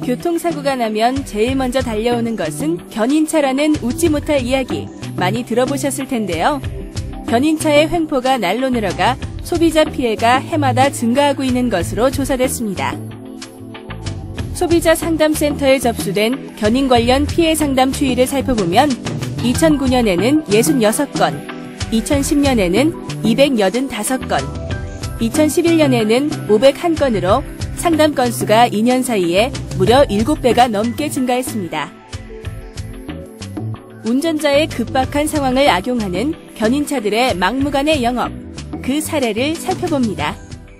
교통사고가 나면 제일 먼저 달려오는 것은 견인차라는 웃지 못할 이야기 많이 들어보셨을 텐데요. 견인차의 횡포가 날로 늘어가 소비자 피해가 해마다 증가하고 있는 것으로 조사됐습니다. 소비자 상담센터에 접수된 견인 관련 피해 상담 추이를 살펴보면 2009년에는 66건, 2010년에는 285건, 2011년에는 501건으로 상담 건수가 2년 사이에 무려 7배가 넘게 증가했습니다. 운전자의 급박한 상황을 악용하는 견인차들의 막무가내 영업, 그 사례를 살펴봅니다.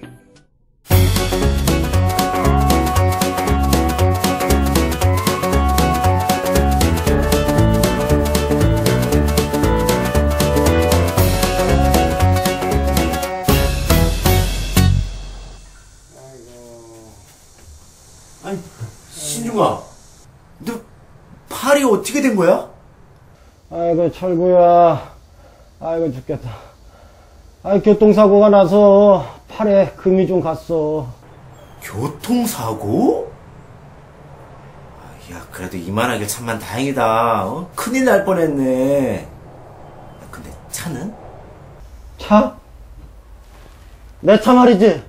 아니, 신중아, 너 팔이 어떻게 된 거야? 아이고, 철구야. 아이고, 죽겠다. 아이, 교통사고가 나서 팔에 금이 좀 갔어. 교통사고? 야, 그래도 이만하길 참만 다행이다. 어? 큰일 날 뻔했네. 근데 차는? 차? 내 차 말이지?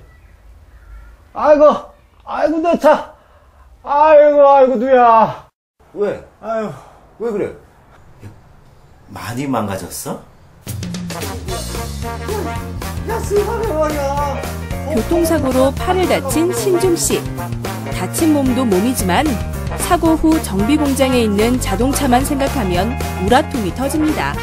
아이고, 내 차! 아이고, 누야. 왜? 아유, 왜 그래? 야, 많이 망가졌어? 야, 세상에 말이야. 교통사고로 팔을 다친 신중 씨. 다친 몸도 몸이지만 사고 후 정비 공장에 있는 자동차만 생각하면 우라통이 터집니다.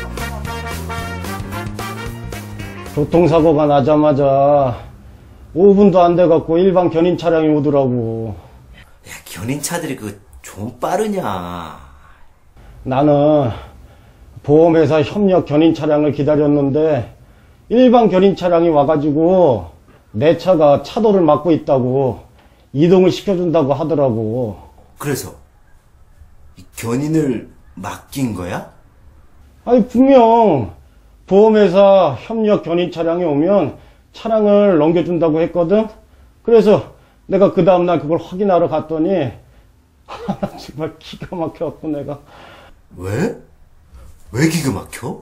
교통사고가 나자마자 5분도 안 돼갖고 일반 견인 차량이 오더라고. 야, 견인차들이 좀 빠르냐? 나는 보험회사 협력 견인 차량을 기다렸는데 일반 견인 차량이 와가지고 내 차가 차도를 막고 있다고 이동을 시켜준다고 하더라고. 그래서 이 견인을 맡긴 거야? 아니, 분명 보험회사 협력 견인 차량이 오면 차량을 넘겨준다고 했거든. 그래서 내가 그 다음날 그걸 확인하러 갔더니 정말 기가 막혀갖고 내가. 왜? 왜 기가 막혀?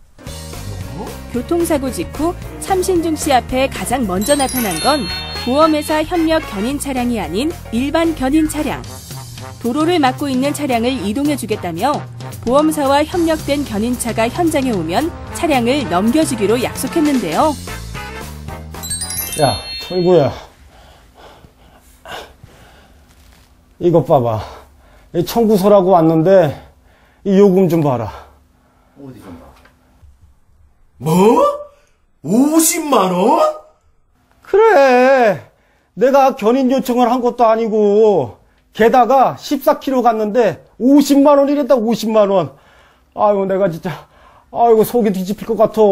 교통사고 직후 참신중 씨 앞에 가장 먼저 나타난 건 보험회사 협력 견인 차량이 아닌 일반 견인 차량. 도로를 막고 있는 차량을 이동해주겠다며 보험사와 협력된 견인차가 현장에 오면 차량을 넘겨주기로 약속했는데요. 야, 철구야. 이것 봐봐. 이 청구서라고 왔는데 이 요금 좀 봐라. 어디 좀 봐. 뭐? 50만 원? 그래. 내가 견인 요청을 한 것도 아니고 게다가 14km 갔는데 50만 원이랬다. 50만 원. 아이고, 내가 진짜 속이 뒤집힐 것 같아.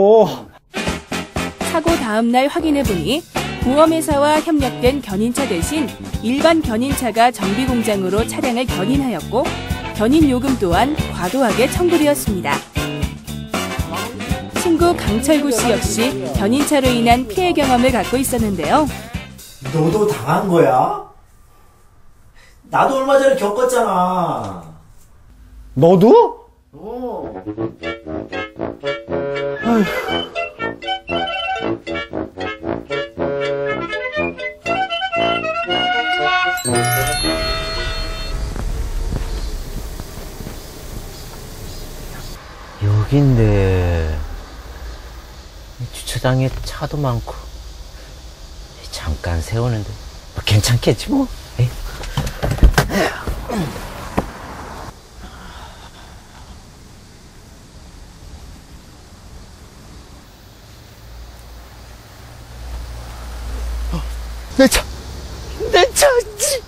사고 다음 날 확인해보니 보험회사와 협력된 견인차 대신 일반 견인차가 정비공장으로 차량을 견인하였고 견인 요금 또한 과도하게 청구되었습니다. 친구 강철구 씨 역시 견인차로 인한 피해 경험을 갖고 있었는데요. 너도 당한 거야? 나도 얼마 전에 겪었잖아. 너도? 아휴. 여긴데 주차장에 차도 많고 잠깐 세우는데 뭐 괜찮겠지 뭐. 에이. 내 차지.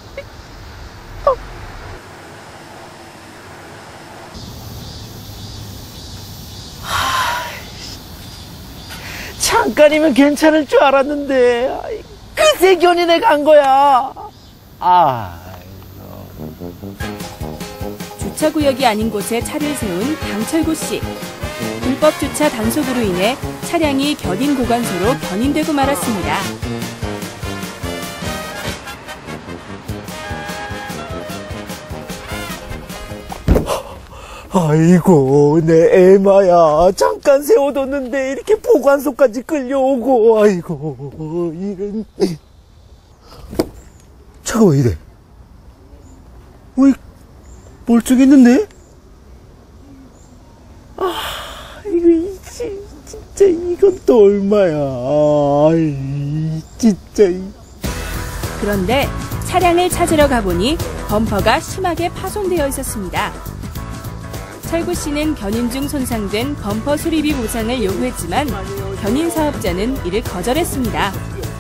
잠깐이면 괜찮을 줄 알았는데 그새 견인해 간 거야. 주차구역이 아닌 곳에 차를 세운 강철구 씨. 불법 주차 단속으로 인해 차량이 견인 보관소로 견인되고 말았습니다. 아이고, 내 애마야. 잠깐 세워뒀는데 이렇게 보관소까지 끌려오고, 아이고, 이런. 차가 왜 이래? 왜 멀쩡했는데? 이거 진짜 이건 또 얼마야? 아이, 진짜. 그런데 차량을 찾으러 가보니 범퍼가 심하게 파손되어 있었습니다. 철구 씨는 견인 중 손상된 범퍼 수리비 보상을 요구했지만 견인 사업자는 이를 거절했습니다.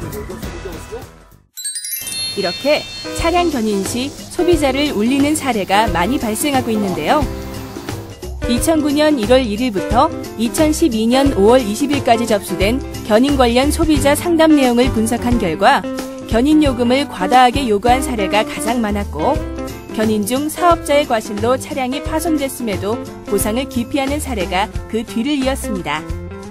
이렇게 차량 견인 시 소비자를 울리는 사례가 많이 발생하고 있는데요. 2009년 1월 1일부터 2012년 5월 20일까지 접수된 견인 관련 소비자 상담 내용을 분석한 결과 견인 요금을 과다하게 요구한 사례가 가장 많았고, 견인 중 사업자의 과실로 차량이 파손됐음에도 보상을 기피하는 사례가 그 뒤를 이었습니다.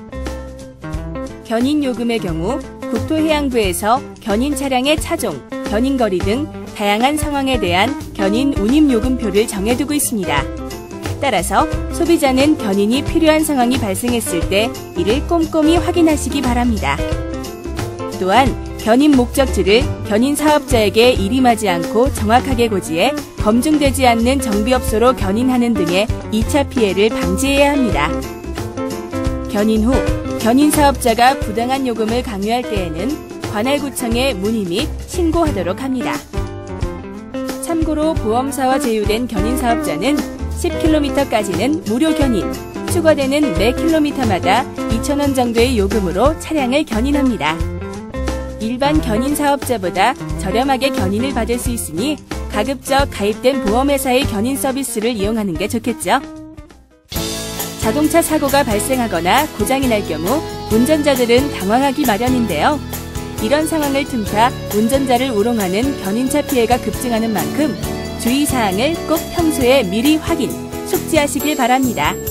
견인 요금의 경우 국토해양부에서 견인 차량의 차종, 견인 거리 등 다양한 상황에 대한 견인 운임 요금표를 정해두고 있습니다. 따라서 소비자는 견인이 필요한 상황이 발생했을 때 이를 꼼꼼히 확인하시기 바랍니다. 또한 견인 목적지를 견인 사업자에게 일임하지 않고 정확하게 고지해 검증되지 않는 정비업소로 견인하는 등의 2차 피해를 방지해야 합니다. 견인 후 견인 사업자가 부당한 요금을 강요할 때에는 관할구청에 문의 및 신고하도록 합니다. 참고로 보험사와 제휴된 견인 사업자는 10km까지는 무료 견인, 추가되는 매 킬로미터마다 2,000원 정도의 요금으로 차량을 견인합니다. 일반 견인 사업자보다 저렴하게 견인을 받을 수 있으니 가급적 가입된 보험회사의 견인 서비스를 이용하는 게 좋겠죠. 자동차 사고가 발생하거나 고장이 날 경우 운전자들은 당황하기 마련인데요. 이런 상황을 틈타 운전자를 우롱하는 견인차 피해가 급증하는 만큼 주의사항을 꼭 평소에 미리 확인, 숙지하시길 바랍니다.